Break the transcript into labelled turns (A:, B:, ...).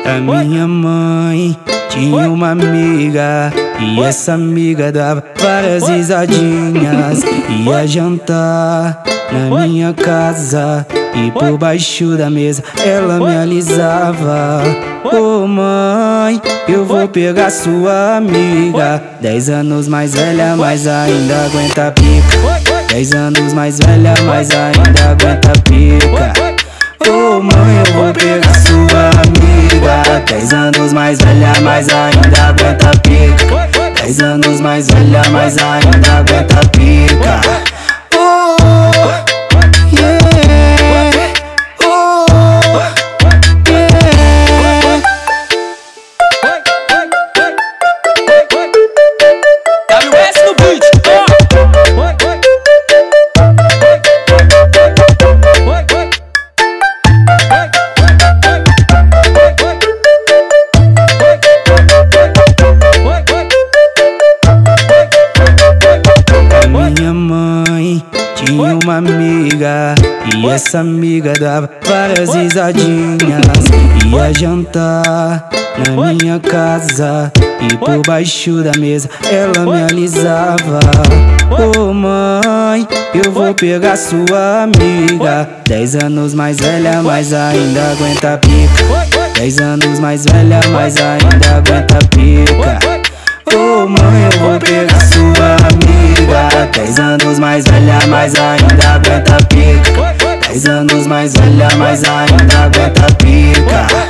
A: A minha mãe tinha uma amiga, e essa amiga dava várias risadinhas. Ia jantar na minha casa, e por baixo da mesa ela me alisava. Ô mãe, eu vou pegar sua amiga, 10 anos mais velha, mas ainda aguenta a pica. 10 anos mais velha, mas ainda aguenta a pica. Ô mãe, eu vou pegar sua amiga, 10 anos mais velha, mas ainda aguenta a pica. 10 anos mais velha, mas ainda aguenta a pica. Tinha uma amiga, e essa amiga dava várias risadinhas. Ia jantar na minha casa, e por baixo da mesa ela me alisava. Ô mãe, eu vou pegar sua amiga, 10 anos mais velha, mas ainda aguenta a pica. 10 anos mais velha, mas ainda aguenta a pica. Ô mãe, eu vou pegar sua amiga, 10 anos mais velha, mas ainda aguenta a pica. 10 anos mais velha, mas ainda aguenta a pica.